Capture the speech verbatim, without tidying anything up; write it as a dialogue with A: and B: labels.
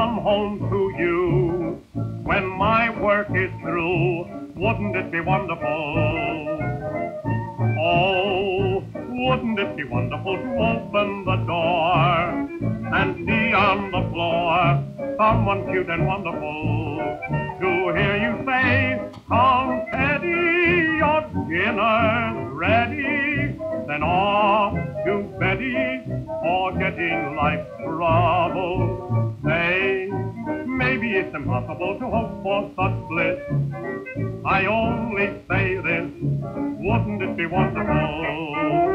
A: come home to you when my work is through. Wouldn't it be wonderful? Oh, wouldn't it be wonderful to open the door and see on the floor someone cute and wonderful? To hear you say, "Come, Teddy, your dinner's ready," then off to Betty, forgetting life's trouble. Say, maybe it's impossible to hope for such bliss. I only say this, wouldn't it be wonderful?